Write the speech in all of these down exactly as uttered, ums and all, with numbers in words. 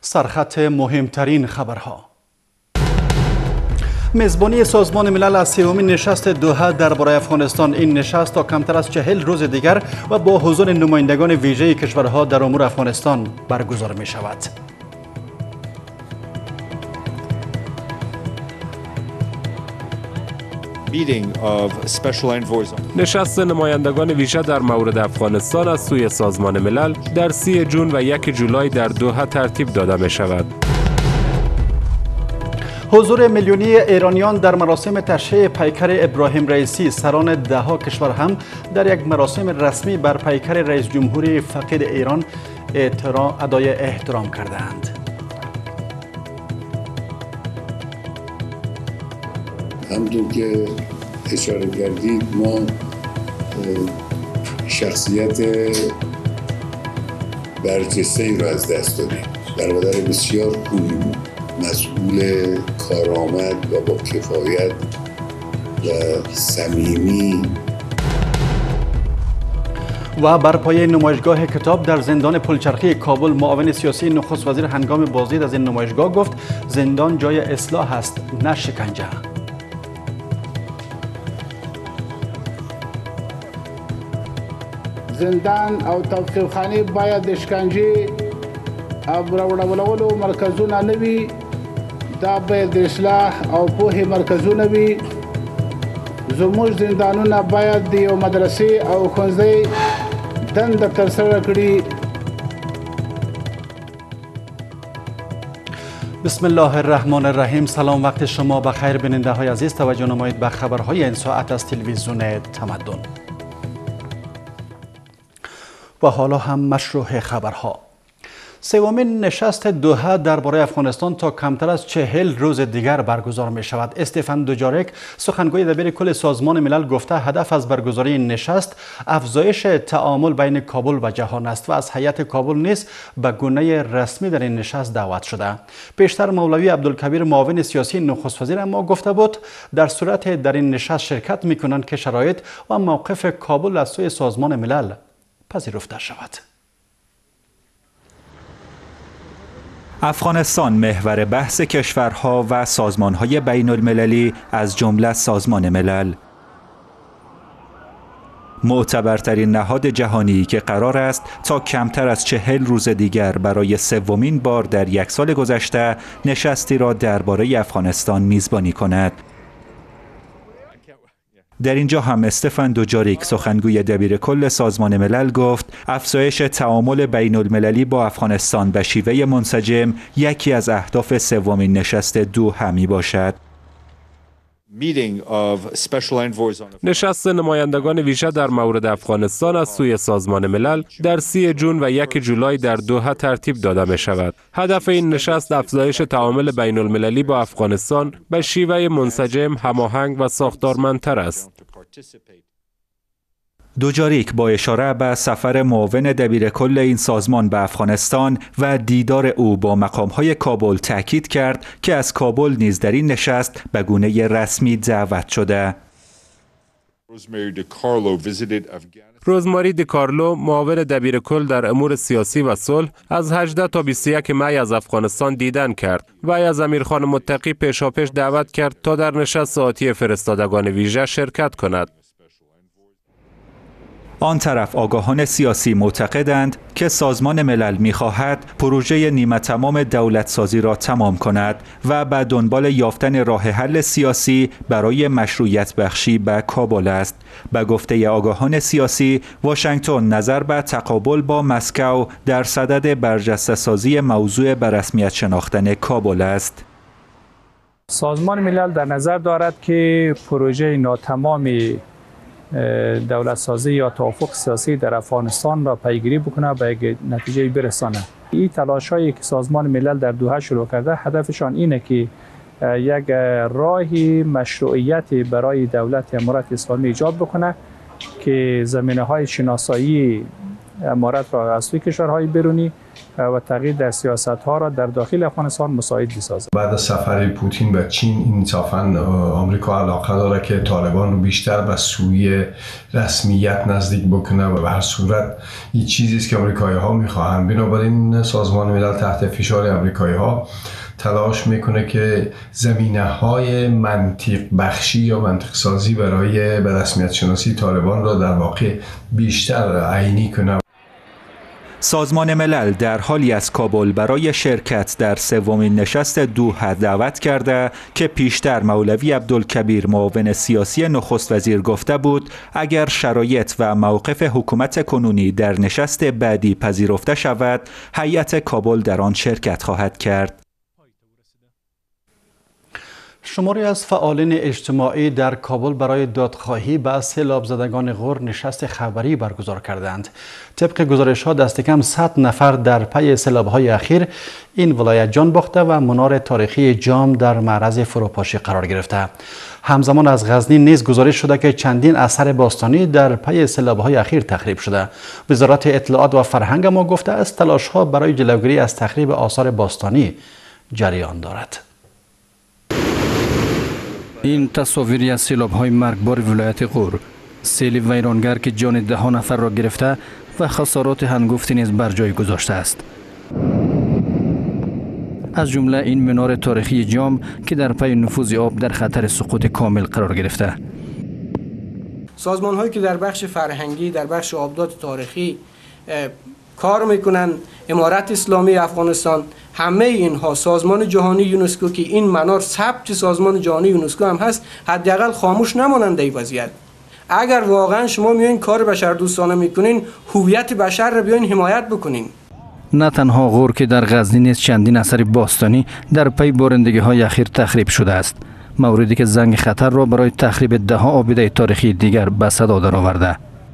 سرخط مهمترین خبرها. میزبانی سازمان ملل از سومین نشست دوحه درباره افغانستان. این نشست تا کمتر از چهل روز دیگر و با حضور نمایندگان ویژه کشورها در امور افغانستان برگزار می شود. نشست نمایندگان ویژه در مورد افغانستان از سوی سازمان ملل در سی جون و یک جولای در دوحه ترتیب داده می شود. حضور میلیونی ایرانیان در مراسم تشییع پیکر ابراهیم رئیسی. سران دهها کشور هم در یک مراسم رسمی بر پیکر رئیس جمهوری فقید ایران ادای احترام کردند. همونطور که اشاره کردید ما شخصیت برجسته‌ای را از دست دادیم. برادر بسیار خوبی بود، مسئول کارآمد و با کفایت و صمیمی. و بر پایه نمایشگاه کتاب در زندان پلچرخی کابل، معاون سیاسی نخست وزیر هنگام بازدید از این نمایشگاه گفت زندان جای اصلاح است نه شکنجه. زندان او توقیف خانه باید د شکنجې او راوړولو مرکزونه نه وي، دا باید د اصلاح او پوهې مرکزونه وي. زموږ زندانونه باید د یو مدرسې او ښوونځۍ دنده ترسره کړي. بسم الله الرحمن الرحیم. سلام، وقت شما بخیر بیننده های عزیز. توجه نمایید به خبرهای این ساعت از تلویزیون تمدن. و حالا هم مشروع خبرها. سومین نشست دوحه درباره افغانستان تا کمتر از چهل روز دیگر برگزار می شود. استفان دوجاریک، سخنگوی دبیر کل سازمان ملل، گفته هدف از برگزاری این نشست افزایش تعامل بین کابل و جهان است و از هیئت کابل نیز به گونه رسمی در این نشست دعوت شده. پیشتر مولوی عبدالکبیر، معاون سیاسی نخست وزیر، ما گفته بود در صورت در این نشست شرکت می کنند که شرایط و موقف کابل از سوی سازمان ملل پذیرفته شود. افغانستان محور بحث کشورها و سازمانهای بین المللی از جمله سازمان ملل. معتبرترین نهاد جهانی که قرار است تا کمتر از چهل روز دیگر برای سومین بار در یک سال گذشته نشستی را درباره افغانستان میزبانی کند. در اینجا هم استفان دوجاریک، سخنگوی دبیر کل سازمان ملل، گفت افزایش تعامل بین المللی با افغانستان به شیوه منسجم یکی از اهداف سومین نشست دوحه می باشد. نشست نمایندگان ویژه در مورد افغانستان از سوی سازمان ملل در سی جون و یک جولای در دوحه ترتیب داده می شود. هدف این نشست افزایش تعامل بین المللی با افغانستان به شیوه منسجم، هماهنگ و ساختارمندتر است. دوجاریک با اشاره به سفر معاون دبیر کل این سازمان به افغانستان و دیدار او با مقام‌های کابل تأکید کرد که از کابل نیز در این نشست به گونه رسمی دعوت شده. روزماری دیکارلو، معاون دبیر کل در امور سیاسی و صلح، از هجدهم تا بیست و یکم می از افغانستان دیدن کرد و از امیرخان متقی پیشاپیش دعوت کرد تا در نشست آتی فرستادگان ویژه شرکت کند. آن طرف آگاهان سیاسی معتقدند که سازمان ملل می‌خواهد پروژه نیمه تمام دولتسازی را تمام کند و به دنبال یافتن راه حل سیاسی برای مشروعیت بخشی به کابل است. به گفته آگاهان سیاسی، واشنگتن نظر به تقابل با مسکو در صدد برجسته سازی موضوع به رسمیت شناختن کابل است. سازمان ملل در نظر دارد که پروژه ناتمام دولت سازی یا توافق سیاسی در افغانستان را پیگیری بکنه و یک نتیجه برسانه. این تلاش هایی که سازمان ملل در دوحه شروع کرده هدفشان اینه که یک راهی مشروعیتی برای دولت امارات اسلامی ایجاد بکنه که زمینه های شناسایی امارت را از سوی کشورهای بیرونی و تغییر در سیاست ها را در داخل افغانستان مساعد بسازد. بعد از سفر پوتین به چین انصافاً آمریکا علاقه داره که طالبان رو بیشتر به سوی رسمیت نزدیک بکنه و به هر صورت این چیزی است که آمریکایی ها میخواهند. بنابراین سازمان ملل تحت فشار آمریکایی ها تلاش میکنه که زمینه های منطق بخشی یا منطق سازی برای به رسمیت شناسی طالبان را در واقع بیشتر عینی کنه. سازمان ملل در حالی از کابل برای شرکت در سومین نشست دوحه دعوت کرده که پیشتر مولوی عبدالکبیر معاون سیاسی نخست وزیر گفته بود اگر شرایط و موقف حکومت کنونی در نشست بعدی پذیرفته شود هیئت کابل در آن شرکت خواهد کرد. شماری از فعالین اجتماعی در کابل برای دادخواهی به سیلاب زدگان غور نشست خبری برگزار کردند. طبق گزارش‌ها دست کم صد نفر در پی سیلاب‌های اخیر این ولایت جان باخته و منار تاریخی جام در معرض فروپاشی قرار گرفته. همزمان از غزنی نیز گزارش شده که چندین اثر باستانی در پی سیلاب‌های اخیر تخریب شده. وزارت اطلاعات و فرهنگ ما گفته است تلاش‌ها برای جلوگیری از تخریب آثار باستانی جریان دارد. این تصاویری از سیلاب‌های مرگبار ولایت غور، سیل ویرانگر که جان ده ها نفر را گرفته و خسارات هنگفتی نیز بر جای گذاشته است. از جمله این منار تاریخی جام که در پی نفوذ آب در خطر سقوط کامل قرار گرفته. سازمان هایی که در بخش فرهنگی، در بخش آبدات تاریخی کار میکنن، امارت اسلامی افغانستان، همه اینها سازمان جهانی یونسکو که این منار ثبت سازمان جهانی یونسکو هم هست، حداقل خاموش نمانند این وضعیت. اگر واقعا شما میایین کار بشر دوستانه میکنین، هویت بشر را بیاین حمایت بکنین. نه تنها غور که در غزنی نیز چندین اثر باستانی در پی بارندگی های اخیر تخریب شده است، موردی که زنگ خطر را برای تخریب ده ها آبده تاریخی دیگر به صدا درآورده.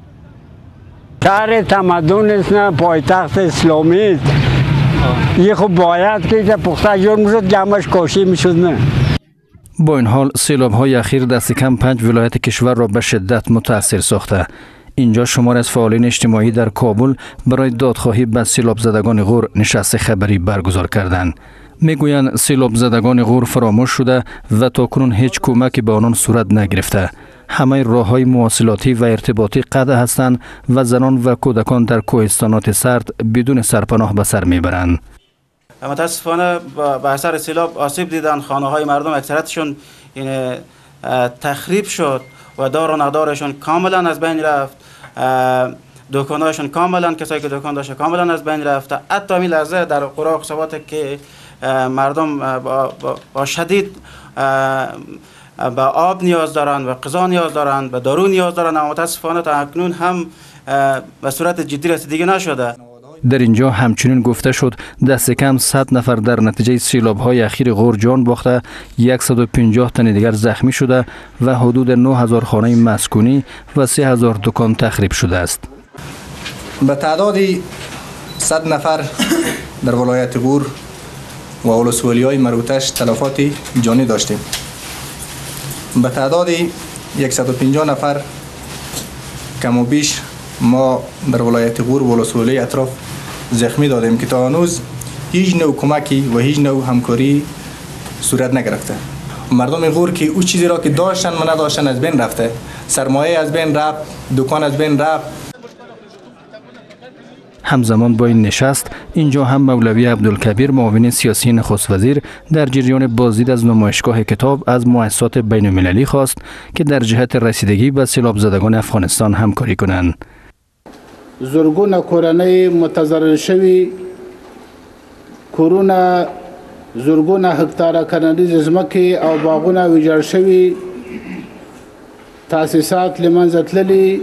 شهر تمدن است، نه پایتخت اسلامی است. یه خب باید که پخته جور میشد جمعش کاشی میشد. نه با این حال سیلاب های اخیر دست کم پنج ولایت کشور را به شدت متاثر ساخته. اینجا شمار از فعالین اجتماعی در کابل برای دادخواهی به سیلاب زدگان غور نشست خبری برگزار کردند. میگویند سیلاب زدگان غور فراموش شده و تاکنون هیچ کمکی به آنان صورت نگرفته. همه راه‌های مواصلاتی و ارتباطی قطع هستند و زنان و کودکان در کوهستانات سرد بدون سرپناه به سر میبرند. متاسفانه به اثر سیلاب آسیب دیدن، خانه‌های مردم اکثرتشون این تخریب شد و دار و ندارشون کاملا از بین رفت. دکان‌هاشون کاملا، کسایی که دکان داشته کاملا از بین رفته. حتی این لحظه در قرى و قصبات که مردم با, با شدید به آب نیاز دارند و غذا نیاز دارند، به دارو نیاز دارند، اما متاسفانه تا اکنون هم به صورت جدی رسیدگی نشده. در اینجا همچنین گفته شد دست کم صد نفر در نتیجه سیلاب‌های اخیر غور جان باخته، صد و پنجاه تن دیگر زخمی شده و حدود نه هزار خانه مسکونی و سه هزار دکان تخریب شده است. به تعداد صد نفر در ولایت غور و ولسوالی‌های مربوطه‌اش تلفات جانی داشتیم. به تعداد صد و پنجاه نفر کم و بیش ما در ولایت غور و ولسوالی اطراف زخمی دادیم که تا هنوز هیچ نوع کمکی و هیچ نوع همکاری صورت نگرفته. مردم غور که او چیزی را که داشتن و نداشتن از بین رفته، سرمایه از بین رفت، دکان از بین رفت. همزمان با این نشست اینجا هم مولوی عبدالکبیر معاون سیاسی نخست وزیر در جریان بازدید از نمایشگاه کتاب از مؤسسات بین المللی خواست که در جهت رسیدگی به سیلاب زدگان افغانستان همکاری کنند. زرگونه کورنۍ متضرر شوي، کورونه زرگونه هکتاره کرنیز ځمکې او باغونه ویجاړ شوي، تاسیسات له منځه تللي،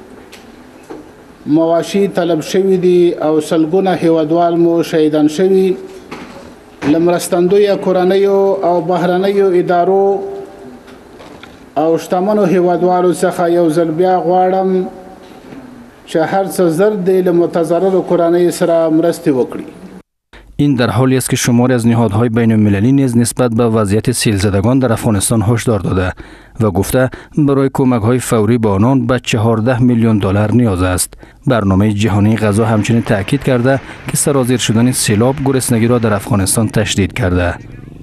مواشي طلب شوي دي او سلګونه هیوادوال مو شهیدان شوي. له مرستندویه کورنیو او بهرنیو ادارو او شتمنو هیوادوالو څخه یو ځل بیا غواړم چې هر څه زر دی له متضررو کورنیو سره مرستې وکړي. این در حالی است که شماری از نهادهای بین المللی نیز نسبت به وضعیت سیل زدگان در افغانستان هشدار داده و گفته برای کمک‌های فوری به آنان به چهارده میلیون دلار نیاز است. برنامه جهانی غذا همچنین تاکید کرده که سرازیر شدن سیلاب گرسنگی را در افغانستان تشدید کرده.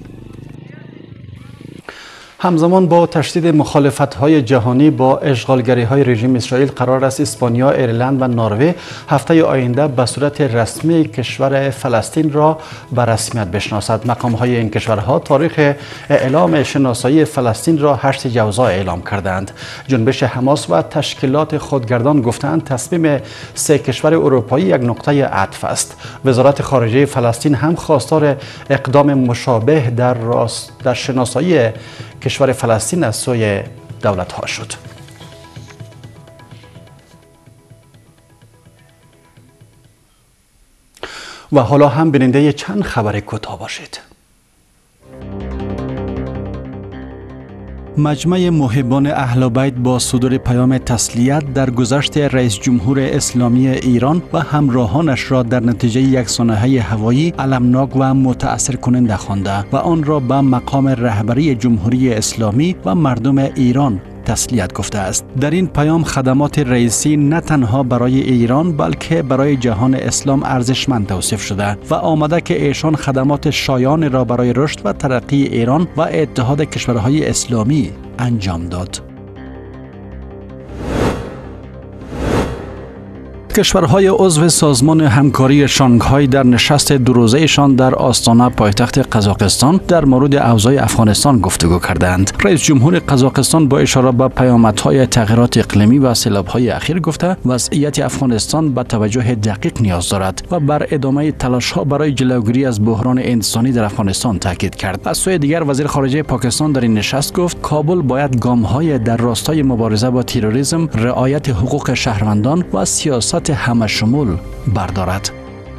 همزمان با تشدید مخالفت‌های جهانی با اشغالگری‌های رژیم اسرائیل، قرار است اسپانیا، ایرلند و نروژ هفته آینده به صورت رسمی کشور فلسطین را به رسمیت بشناسد. مقام‌های این کشورها تاریخ اعلام شناسایی فلسطین را هشت جوزا اعلام کردند. جنبش حماس و تشکیلات خودگردان گفتند تصمیم سه کشور اروپایی یک نقطه عطف است. وزارت خارجه فلسطین هم خواستار اقدام مشابه در راست در شناسایی کشور فلسطین از سوی دولت ها شد. و حالا هم بیننده چند خبر کوتاه باشید. مجمع محبان اهل بیت با صدور پیام تسلیت در گذشت رئیس جمهور اسلامی ایران و همراهانش را در نتیجه یک سانحه هوایی المناک و متأثر کننده خوانده و آن را به مقام رهبری جمهوری اسلامی و مردم ایران تسلیت گفته است. در این پیام خدمات رئیسی نه تنها برای ایران بلکه برای جهان اسلام ارزشمند توصیف شده و آمده که ایشان خدمات شایان را برای رشد و ترقی ایران و اتحاد کشورهای اسلامی انجام داد. کشورهای عضو سازمان همکاری شانگهای در نشست دو روزه‌شان در آستانه پایتخت قزاقستان در مورد اوضاع افغانستان گفتگو کردند. رئیس جمهور قزاقستان با اشاره به پیامدهای تغییرات اقلیمی و سیلاب‌های اخیر گفته وضعیت افغانستان به توجه دقیق نیاز دارد و بر ادامه تلاش‌ها برای جلوگیری از بحران انسانی در افغانستان تاکید کرد. از سوی دیگر وزیر خارجه پاکستان در این نشست گفت کابل باید گام‌های در راستای مبارزه با تروریسم، رعایت حقوق شهروندان و سیاست همه شمول بردارد.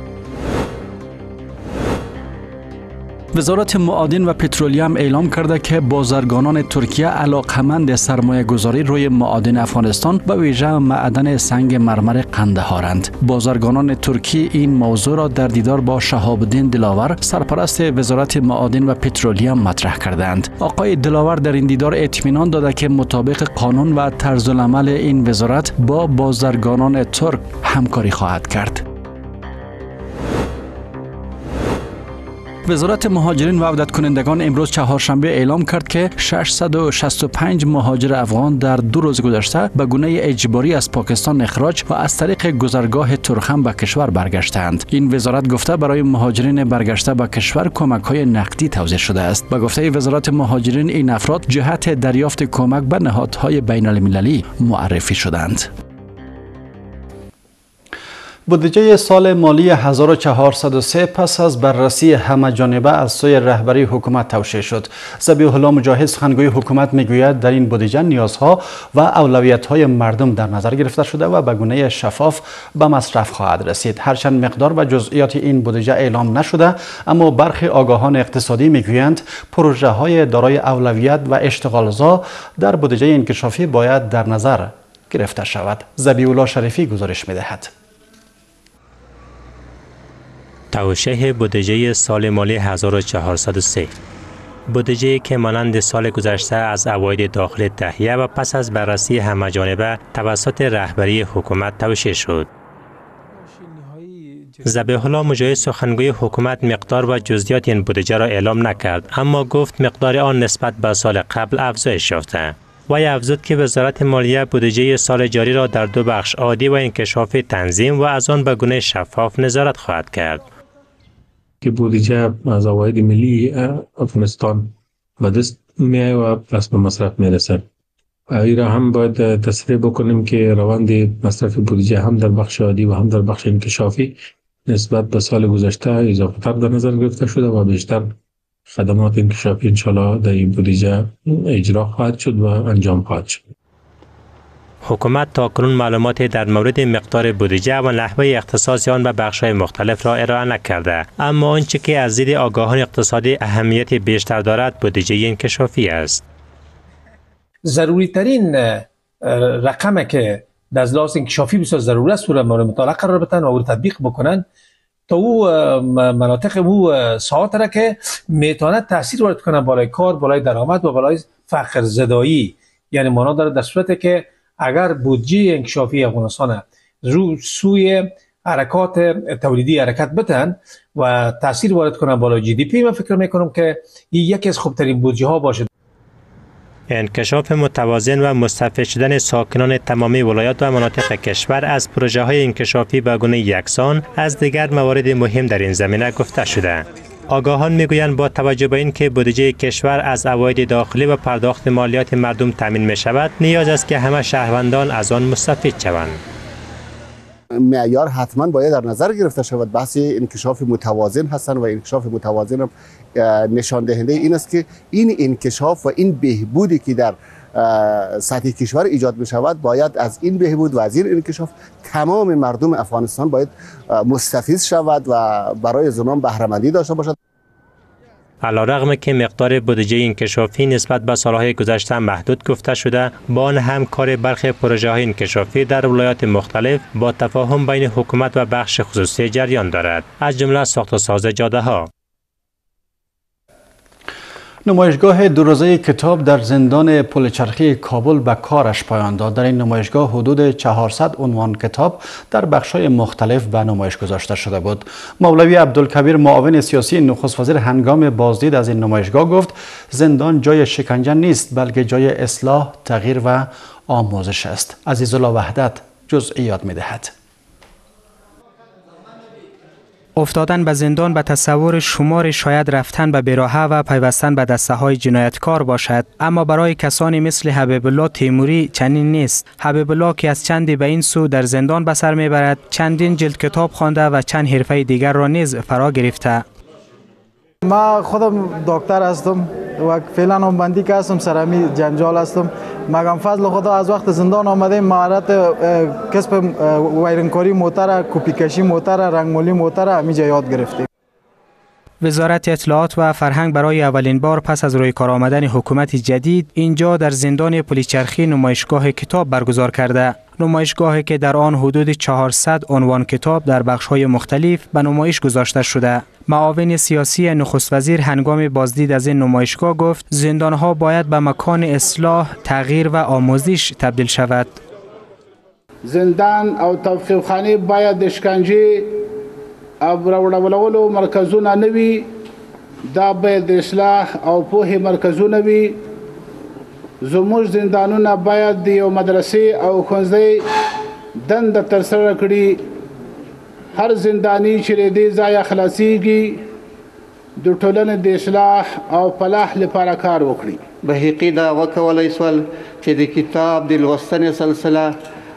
وزارت معادن و پترولیوم اعلام کرده که بازرگانان ترکیه علاقمند سرمایه گذاری روی معادن افغانستان و ویژه معدن سنگ مرمر قندهارند. بازرگانان ترکی این موضوع را در دیدار با شهاب الدین دلاور سرپرست وزارت معادن و پترولیوم مطرح کردند. آقای دلاور در این دیدار اطمینان داده که مطابق قانون و طرز العمل این وزارت با بازرگانان ترک همکاری خواهد کرد. وزارت مهاجرین و عودت کنندگان امروز چهارشنبه اعلام کرد که ششصد و شصت و پنج مهاجر افغان در دو روز گذشته به گونه اجباری از پاکستان اخراج و از طریق گذرگاه ترخم به کشور برگشتند. این وزارت گفته برای مهاجرین برگشته به کشور کمک‌های نقدی توزیع شده است. به گفته وزارت مهاجرین این افراد جهت دریافت کمک به نهادهای بین‌المللی معرفی شدند. بودجه سال مالی هزار و چهارصد و سه پس از بررسی همه‌جانبه از سوی رهبری حکومت توشیح شد. ذبیح الله مجاهد سخنگوی حکومت میگوید در این بودجه نیازها و اولویت‌های مردم در نظر گرفته شده و به گونه شفاف به مصرف خواهد رسید. هرچند مقدار و جزئیات این بودجه اعلام نشده، اما برخی آگاهان اقتصادی میگویند پروژه‌های دارای اولویت و اشتغالزا در بودجه انکشافی باید در نظر گرفته شود. ذبیح الله شریفی گزارش می‌دهد. توشیح بودجه سال مالی هزار و چهارصد و سه بودجه که مانند سال گذشته از عواید داخل تهیه و پس از بررسی همه‌جانبه توسط رهبری حکومت توشیح شد. ذبیح الله مجاهد سخنگوی حکومت مقدار و جزئیات این بودجه را اعلام نکرد، اما گفت مقدار آن نسبت به سال قبل افزایش یافته. وی افزود که وزارت مالیه بودجه سال جاری را در دو بخش عادی و انکشافی تنظیم و از آن به گونه شفاف نظارت خواهد کرد. که بودجه از عواید ملی افغانستان به دست میآید و پس به مصرف میرسد. این را هم باید تصریح بکنیم که روند مصرف بودجه هم در بخش عادی و هم در بخش انکشافی نسبت به سال گذشته اضافه تر در نظر گرفته شده و بیشتر خدمات انکشافی انشالله در این بودجه اجرا خواهد شد و انجام خواهد شد. حکومت تاکنون معلوماتی در مورد مقدار بودجه و نحوه اختصاص آن به بخش‌های مختلف را ارائه نکرده، اما آنچه که از دید آگاهان اقتصادی اهمیت بیشتر دارد بودجه انکشافی است. ضروری ترین رقمی که در لحاظ انکشافی بسیار ضروری است و مورد مطالعه قرار بدن و تطبیق بکنن تا او مناطق او ساعات را که میتونه تاثیر وارد کنه بالای کار، بالای درآمد و بالای فقر زدایی. یعنی معنا داره در صورتی که اگر بودجه انکشافی افغانستان رو سوی حرکات تولیدی حرکت بتن و تاثیر وارد کنه بالای جی دی پی، من فکر میکنم که این یکی از خوبترین بودجه ها باشه. انکشاف متوازن و مستفید شدن ساکنان تمامی ولایات و مناطق کشور از پروژه های انکشافی به گونه یکسان از دیگر موارد مهم در این زمینه گفته شده. آگاهان میگویند با توجه به اینکه بودجه کشور از عواید داخلی و پرداخت مالیات مردم تامین می شود، نیاز است که همه شهروندان از آن مستفید شوند. معیار حتما باید در نظر گرفته شود. بحث انکشاف متوازن هستند و انکشاف متوازن نشان دهنده این است که این انکشاف و این بهبودی که در سطح کشور ایجاد می شود، باید از این بهبود و از این انکشاف تمام مردم افغانستان باید مستفید شود و برای زنان بهره مندی داشته باشد. علیرغم که مقدار بودجه انکشافی نسبت به سالهای گذشته محدود گفته شده، با آن هم کار برخی پروژه های انکشافی در ولایات مختلف با تفاهم بین حکومت و بخش خصوصی جریان دارد، از جمله ساخت و ساز جاده ها. نمایشگاه دو روزه کتاب در زندان پل چرخی کابل به کارش پایان داد. در این نمایشگاه حدود چهارصد عنوان کتاب در بخش‌های مختلف به نمایش گذاشته شده بود. مولوی عبدالکبیر معاون سیاسی نخست وزیر هنگام بازدید از این نمایشگاه گفت زندان جای شکنجه نیست، بلکه جای اصلاح، تغییر و آموزش است. عزیزالله وحدت جزئیات می‌دهد. افتادن به زندان به تصور شمار شاید رفتن به براحه و پیوستن به دسته های جنایتکار باشد، اما برای کسانی مثل حبیب الله تیموری چنین نیست. حبیب الله که از چندی به این سو در زندان به سر میبرد، چندین جلد کتاب خوانده و چند حرفه دیگر را نیز فرا گرفته. ما خودم دکتر هستم و فعلا هم بندی که هستم، سرمی جنجال هستم. مگم فضل خدا از وقت زندان آمده مهارت کسب ویرانکاری موتر، کپی کشی موتر، رنگمالی موتر همیشه یاد گرفتیم. وزارت اطلاعات و فرهنگ برای اولین بار پس از روی کار آمدن حکومت جدید اینجا در زندان پلیچرخی نمایشگاه کتاب برگزار کرده. نمایشگاهی که در آن حدود چهارصد عنوان کتاب در بخش‌های مختلف به نمایش گذاشته شده. معاون سیاسی نخست وزیر هنگام بازدید از این نمایشگاه گفت زندان‌ها باید به مکان اصلاح، تغییر و آموزش تبدیل شود. زندان او توقیف خانه باید اشکنجه او راوړولو مرکزونه نه وي، دا باید د اصلاح او پوهې مرکزونه وي. زموږ زندانونه باید د یو مدرسې او ښوونځۍ دنده ترسره کړي. هر زندانی چې له دې ځایه خلاصیږي د ټولنې د اصلاح او فلاح لپاره کار وکړي. بهیقي دا وکولی سول چې د کتاب د لوستنې سلسله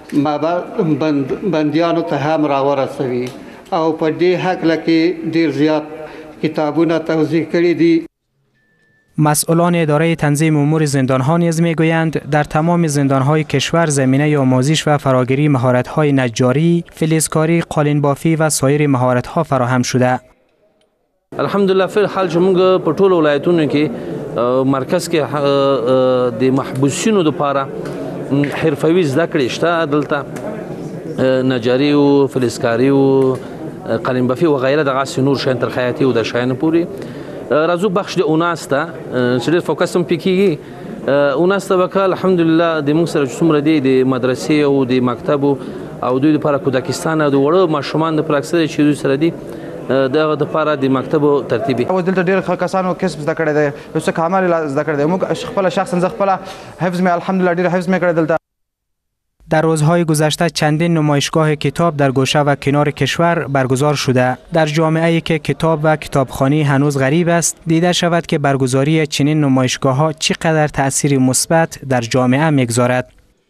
بندیانو ته هم راورسوي او په دې هکله کې ډیر زیات کتابونه توزیع کړي دي. مسئولان اداره تنظیم امور زندان‌ها نیز میگویند در تمام زندان‌های کشور زمینه آموزش و فراگیری مهارت‌های نجاری، فلزکاری، قالین بافی و سایر مهارت‌ها فراهم شده. الحمدلله فی الحال چې موږ په ټولو ولایتونو کې مرکز کې د محبوسینو لپاره حرفوي زده کړې شته، دلته نجاری او فلزکاری او قالین بافی و غیره دغه نور شین تر خیاطي او د شین پوری راځو بخش د اوناس ته چې ډېر فوکس هم پکېږي. اوناس ته وکړه الحمدلله د موږ سره څومره دی د مدرسې او د مکتب او دوی لپاره کودکستان او د وړو ماشومان د پراکسر چې دوی سره دي دغه د لپاره د مکتب ترتیبي. او دلته ډېر کسانو کسب زده کړی دی، یو څه کامل زده کړی دی. موږ خپله شخصا زه خپله حفظ مې الحمدلله ډېر حفظ مې کړی دلته. در روزهای گذشته چندین نمایشگاه کتاب در گوشه و کنار کشور برگزار شده. در جامعه‌ای که کتاب و کتابخوانی هنوز غریب است، دیده شود که برگزاری چنین نمایشگاه‌ها چقدر تأثیر مثبت در جامعه می‌گذارد.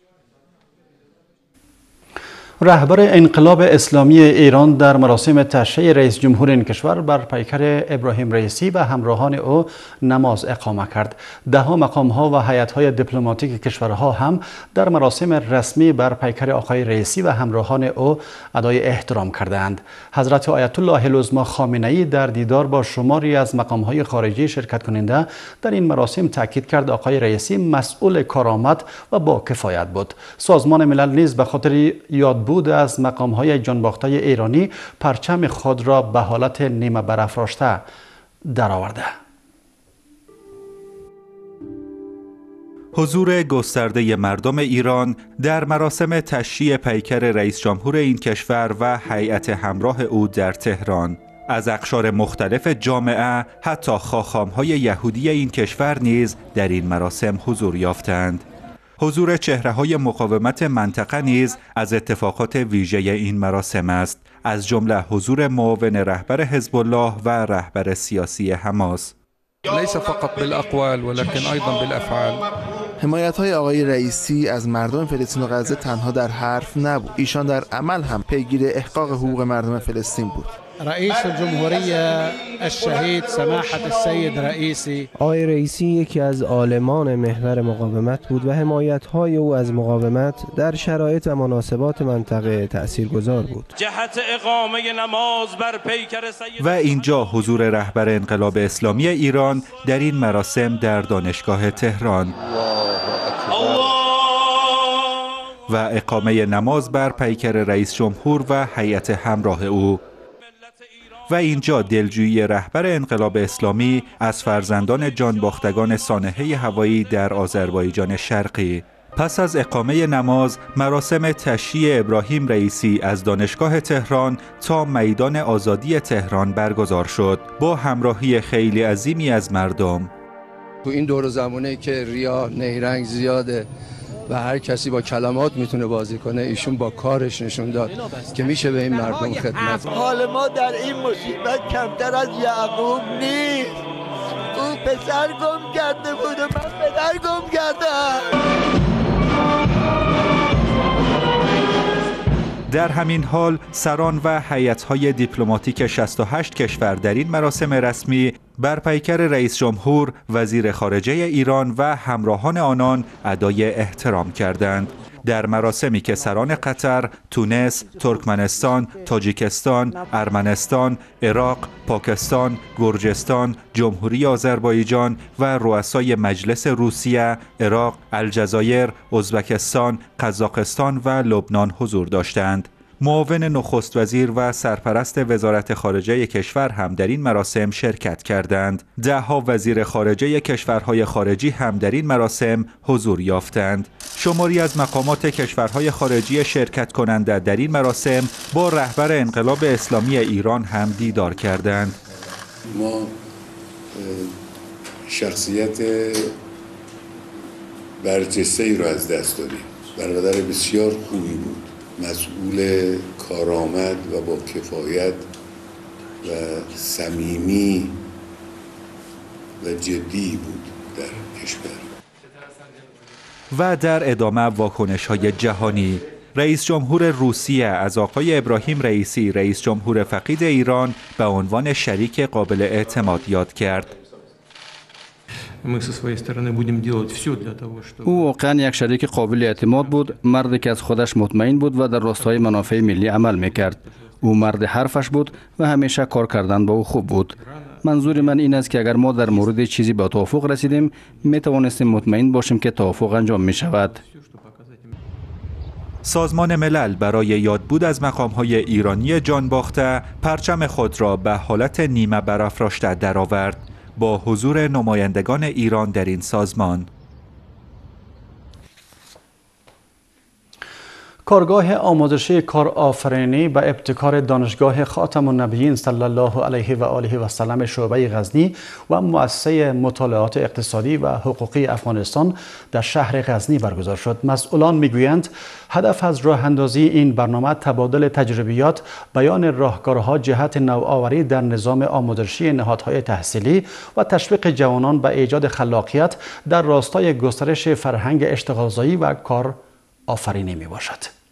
رهبر انقلاب اسلامی ایران در مراسم تشییع رئیس جمهور این کشور بر پیکر ابراهیم رئیسی و همراهان او نماز اقامه کرد. ده مقام‌ها و هیئت‌های دیپلماتیک کشورها هم در مراسم رسمی بر پیکر آقای رئیسی و همراهان او ادای احترام کردند. حضرت آیت الله العظمی خامنه‌ای در دیدار با شماری از مقام‌های خارجی شرکت کننده در این مراسم تاکید کرد آقای رئیسی مسئول کارآمد و با کفایت بود. سازمان ملل نیز به خاطر یادبود بود از مقام‌های جانباخته ایرانی پرچم خود را به حالت نیمه برافراشته درآورده. حضور گسترده مردم ایران در مراسم تشییع پیکر رئیس جمهور این کشور و هیئت همراه او در تهران. از اقشار مختلف جامعه حتی خاخام‌های یهودی این کشور نیز در این مراسم حضور یافتند. حضور چهره‌های مقاومت منطقه نیز از اتفاقات ویژه این مراسم است، از جمله حضور معاون رهبر حزب الله و رهبر سیاسی حماس. ليس فقط بالأقوال ولكن أيضا بالأفعال. حمایت های آقای رئیسی از مردم فلسطین و غزه تنها در حرف نبود، ایشان در عمل هم پیگیر احقاق حقوق مردم فلسطین بود. رئیس الجمهوریه الشهید سماحة السید رئیسی. آقای رئیسی یکی از عالمان محور مقاومت بود و حمایت‌های او از مقاومت در شرایط و مناسبات منطقه تأثیرگذار بود. جهت اقامه نماز بر پیکر سید و اینجا حضور رهبر انقلاب اسلامی ایران در این مراسم در دانشگاه تهران و اقامه نماز بر پیکر رئیس جمهور و هیئت همراه او. و اینجا دلجویی رهبر انقلاب اسلامی از فرزندان جانباختگان سانحه هوایی در آذربایجان شرقی. پس از اقامه نماز، مراسم تشییع ابراهیم رئیسی از دانشگاه تهران تا میدان آزادی تهران برگزار شد با همراهی خیلی عظیمی از مردم. تو این دور زمانه که ریا نیرنگ زیاده و هر کسی با کلمات میتونه بازی کنه، ایشون با کارش نشون داد که میشه به این مردم خدمت. حال ما در این مصیبت کمتر از یعقوب نیست. او پسر گم کرده بود و من پدر گم کردم. در همین حال سران و هیئت‌های دیپلماتیک شصت و هشت کشور در این مراسم رسمی بر پیکر رئیس جمهور، وزیر خارجه ایران و همراهان آنان ادای احترام کردند. در مراسمی که سران قطر، تونس، ترکمنستان، تاجیکستان، ارمنستان، عراق، پاکستان، گرجستان، جمهوری آذربایجان و رؤسای مجلس روسیه، عراق، الجزایر، ازبکستان، قزاقستان و لبنان حضور داشتند. معاون نخست وزیر و سرپرست وزارت خارجه کشور هم در این مراسم شرکت کردند. ده ها وزیر خارجه کشورهای خارجی هم در این مراسم حضور یافتند. شماری از مقامات کشورهای خارجی شرکت کننده در این مراسم با رهبر انقلاب اسلامی ایران هم دیدار کردند. ما شخصیت برجسته‌ای را از دست دادیم. برادر بسیار خوبی بود، مسئول کارآمد و با کفایت و صمیمی و جدی بود در کشور. و در ادامه واکنش‌های جهانی، رئیس جمهور روسیه از آقای ابراهیم رئیسی، رئیس جمهور فقید ایران، به عنوان شریک قابل اعتماد یاد کرد. او واقعا یک شریک قابل اعتماد بود، مردی که از خودش مطمئن بود و در راستای منافع ملی عمل میکرد. او مرد حرفش بود و همیشه کار کردن با او خوب بود. منظور من این است که اگر ما در مورد چیزی به توافق رسیدیم، می توانستیم مطمئن باشیم که توافق انجام می شود. سازمان ملل برای یادبود از مقام‌های ایرانی جانباخته، پرچم خود را به حالت نیمه برافراشته درآورد با حضور نمایندگان ایران در این سازمان. کارگاه آموزشی کارآفرینی به ابتکار دانشگاه خاتم النبیین صلی الله علیه و آله و سلم شعبه غزنی و مؤسسه مطالعات اقتصادی و حقوقی افغانستان در شهر غزنی برگزار شد. مسئولان میگویند هدف از راه اندازی این برنامه تبادل تجربیات، بیان راهکارها جهت نوآوری در نظام آموزشی نهادهای تحصیلی و تشویق جوانان به ایجاد خلاقیت در راستای گسترش فرهنگ اشتغالزایی و کار آفرینی می باشد.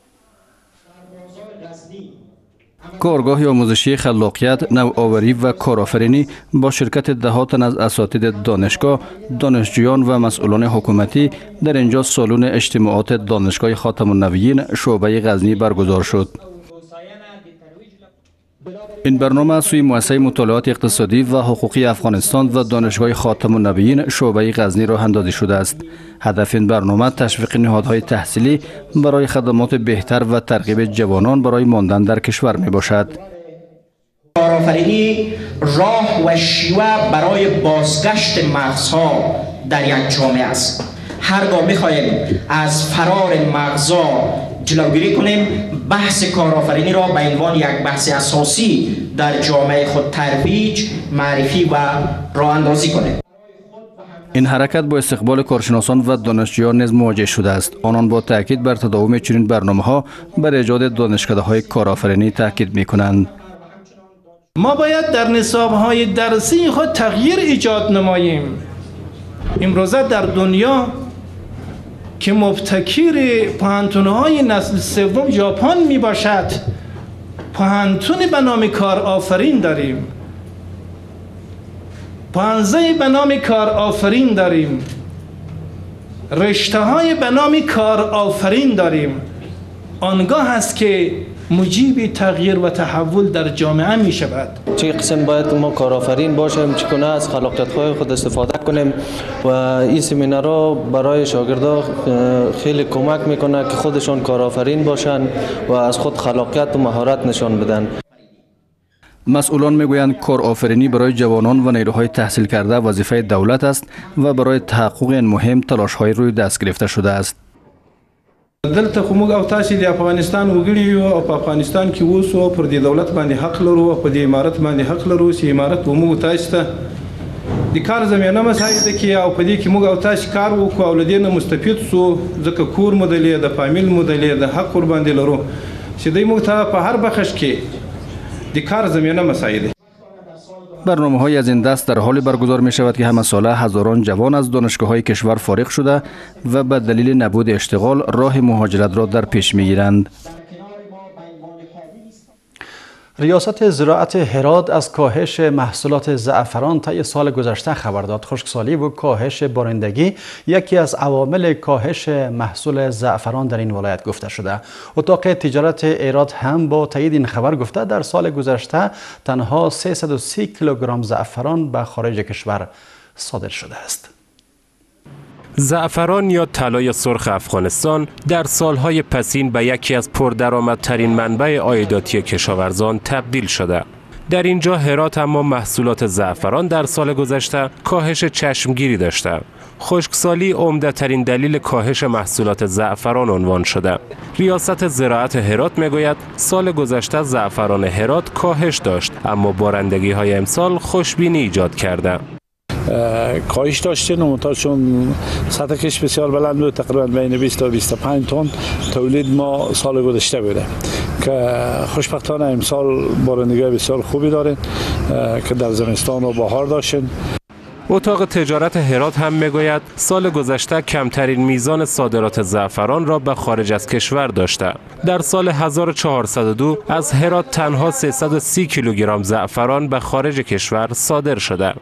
کارگاه آموزشی خلاقیت، نوآوری و کارآفرینی با شرکت ده تن از اساتید دانشگاه، دانشجویان و مسئولان حکومتی در اینجا سالن اجتماعات دانشگاه خاتم النبیین شعبه غزنی برگزار شد. این برنامه از سوی مؤسسه مطالعات اقتصادی و حقوقی افغانستان و دانشگاه خاتم النبیین شعبه غزنی راه اندازی شده است. هدف این برنامه تشویق نهادهای تحصیلی برای خدمات بهتر و ترغیب جوانان برای ماندن در کشور می باشد. کارآفرینی راه و شیوه برای بازگشت مغزها در یک جامعه است. هرگاه می‌خواهیم از فرار مغزها جلوگیری کنیم، بحث کارآفرینی را به عنوان یک بحث اساسی در جامعه خود ترویج، معرفی و راه اندازی کنیم. این حرکت با استقبال کارشناسان و دانشجویان نیز مواجه شده است. آنان با تاکید بر تداوم چنین برنامه‌ها بر ایجاد دانشکده‌های کارآفرینی تاکید می‌کنند. ما باید در نصاب‌های درسی خود تغییر ایجاد نماییم. امروزه در دنیا که مبتکر پوهنتون‌های نسل سوم ژاپن می باشد، پوهنتونی به نام کارآفرین داریم، پانزه به نام کارآفرین داریم، رشته‌های به نام کارآفرین داریم. آنگاه است که موجب تغییر و تحول در جامعه می شود. چه قسم باید ما کارآفرین باشیم، چگونه از خلاقیت‌های خود استفاده کنیم و این سمینارها برای شاگردان خیلی کمک میکنه که خودشان کارآفرین باشند و از خود خلاقیت و مهارت نشان بدن. مسئولان میگویند کارآفرینی برای جوانان و نیروهای تحصیل کرده وظیفه دولت است و برای تحقق این مهم تلاش‌های روی دست گرفته شده است. دلته خو موږ او تاسو د افغانستان وګړي یو او په افغانستان کې اوسو پر دې دولت باندې حق لرو او په دې امارت باندې حق لرو چې امارت و موږ تاسو ته د کار زمینه مساعده کې او په دې کې موږ او تاسو کار وکړو او لدې نه مستفید سو ځکه کور مدلې د فامیل مدلې د حق ور باندې لرو چې دوی موږ ته په هر بخش کې د کار زمینه مساعده. برنامه های از این دست در حال برگزار می شود که همه ساله هزاران جوان از دانشگاه های کشور فارغ شده و به دلیل نبود اشتغال راه مهاجرت را در پیش می گیرند. ریاست زراعت هرات از کاهش محصولات زعفران طی سال گذشته خبر داد. خشکسالی و کاهش بارندگی یکی از عوامل کاهش محصول زعفران در این ولایت گفته شده. اتاق تجارت هرات هم با تایید این خبر گفته در سال گذشته تنها سیصد و سی کیلوگرم زعفران به خارج کشور صادر شده است. زعفران یا طلای سرخ افغانستان در سالهای پسین به یکی از پردرآمدترین منبع عایداتی کشاورزان تبدیل شده. در اینجا هرات اما محصولات زعفران در سال گذشته کاهش چشمگیری داشته. خشکسالی عمده‌ترین دلیل کاهش محصولات زعفران عنوان شده. ریاست زراعت هرات میگوید سال گذشته زعفران هرات کاهش داشت، اما بارندگی‌های امسال خوشبینی ایجاد کرده. کاهش داشتیم منتها چون سطح کش بسیار بلند بود، تقریبا بین بیست تا بیست و پنج تن تولید ما سال گذشته بوده که خوشبختانه امسال بارندگی بسیار خوبی داریم که در زمستان و بهار داشتیم. اتاق تجارت هرات هم میگوید سال گذشته کمترین میزان صادرات زعفران را به خارج از کشور داشته. در سال هزار و چهارصد و دو از هرات تنها سیصد و سی کیلوگرم زعفران به خارج کشور صادر شده.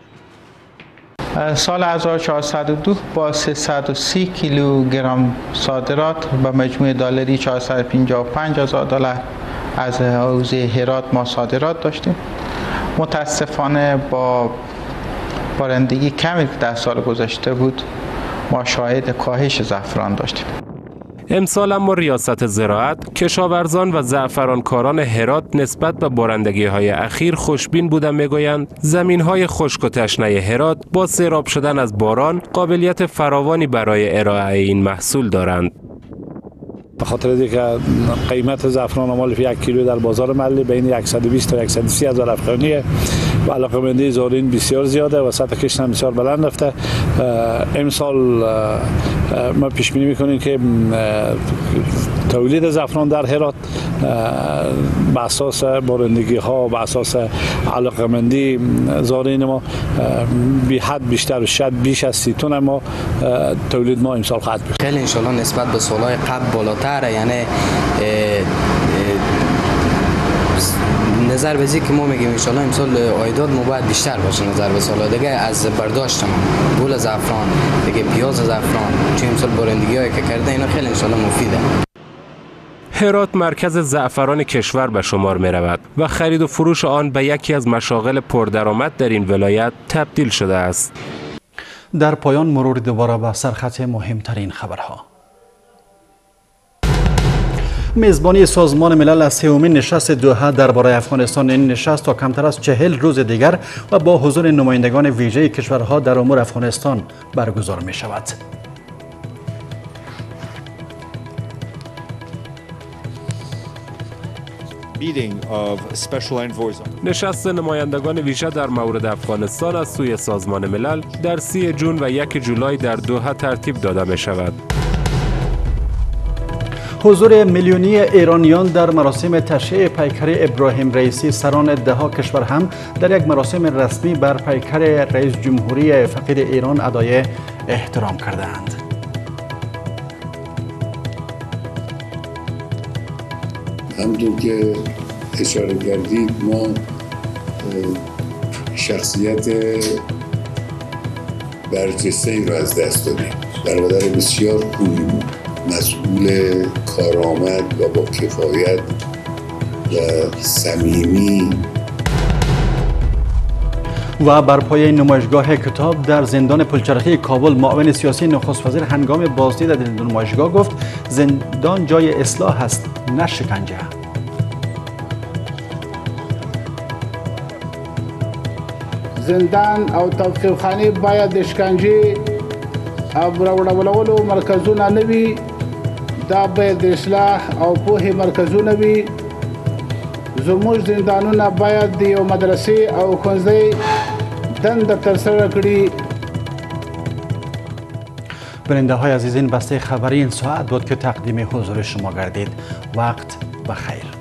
سال هزار و چهارصد و دو با سیصد و سی کیلوگرم صادرات به مجموع دلاری چهارصد و پنجاه و پنج هزار دلار از حوزه هرات ما صادرات داشتیم. متاسفانه با بارندگی کمی که در سال گذشته بود ما شاهد کاهش زعفران داشتیم. امسال اما ریاست زراعت، کشاورزان و زعفرانکاران هرات نسبت به بارندگی‌های اخیر خوشبین بودند. میگویند زمین‌های خشک و تشنه هرات با سیراب شدن از باران قابلیت فراوانی برای ارائه این محصول دارند. به خاطر اینکه قیمت زعفران مال یک کیلو در بازار محلی بین صد و بیست تا صد و سی هزار افغانیه و علاقه‌مندی زارین بسیار زیاده و سطح کشت هم بسیار بلند رفته. امسال ما پیش بینی می‌کنیم که تولید زعفران در هرات به اساس بارندگی‌ها و به اساس علاقه‌مندی زارین ما بی حد بیشتر شاید بیش از سی تن ما تولید ما امسال خواهد بود. خیلی ان شاء الله نسبت به سال‌های قبل بالاتره، یعنی نظر به که ما میگیم ان شاء الله امسال عایدات ما باید بیشتر باشه نظر به سال دیگه از برداشت ما گل زعفران دیگه پیاز زعفران چون امسال بارندگی‌هایی که کرده اینا خیلی ان شاء الله مفیده. هرات مرکز زعفران کشور به شمار می رود و خرید و فروش آن به یکی از مشاغل پردرآمد در این ولایت تبدیل شده است. در پایان مرور دوباره به سرخط مهمترین خبرها. میزبانی سازمان ملل از سومین نشست دوحه درباره افغانستان. این نشست تا کمتر از چهل روز دیگر و با حضور نمایندگان ویژه کشورها در امور افغانستان برگزار می شود. نشست نمایندگان ویژه در مورد افغانستان از سوی سازمان ملل در سی جون و یک جولای در دوحه ترتیب داده می شود. حضور میلیونی ایرانیان در مراسم تشییع پیکر ابراهیم رئیسی سران دهها کشور هم در یک مراسم رسمی بر پیکر رئیس جمهوری فقید ایران ادای احترام کردند. همونطور که اشاره کردید ما شخصیت برجسته‌ای را از دست دادیم. برادر بسیار خوبی بود، مسئول کارآمد و با کفایت و صمیمی. و بر پایه نمایشگاه کتاب در زندان پلچرخی کابل معاون سیاسی نخست وزیر هنگام بازدید در نمایشگاه گفت زندان جای اصلاح است نه شکنجه. زندان او توقیفخانه باید د شکنجې او راوړولو مرکزونه نه وي، دا باید د اصلاح او پوهې مرکزونه وي. زموږ زندانونه باید د یو مدرسې او ښوونځي دنده ترسره کړي. بیننده های عزیز، این بسته خبری این ساعت بود که تقدیم حضور شما گردید. وقت بخیر.